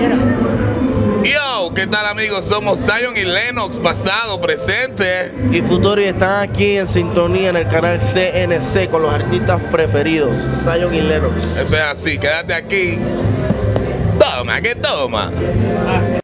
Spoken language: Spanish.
manera. Yo, ¿qué tal amigos? Somos Zion y Lennox, pasado, presente y futuro, y están aquí en sintonía en el canal CNC con los artistas preferidos, Zion y Lennox. Eso es así, quédate aquí. Toma, que toma.